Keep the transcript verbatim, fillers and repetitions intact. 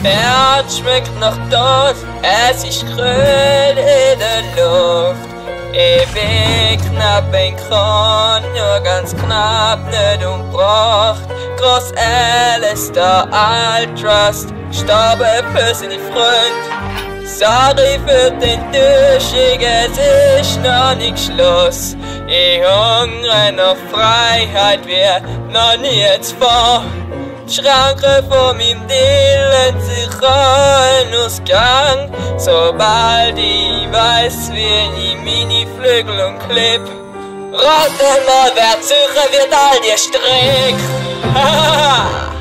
Herz schmeckt nach Tod, es ist grün in der Luft. Ewig knapp ein Kron, nur ganz knapp, nicht umbroocht. Groß Alastor-Altruist, Gstorbe für seine fründ. Sorry für den entüüschig, es ist noch nicht Schluss. Ich hungre nach Freiheit, wir noch nie zvor. Schranke vor meinem Dillen, sicher usgang. Sobald ich weiss, wie ich meine Flügel Unclip. Rate mal, wer züche wird all die Strick.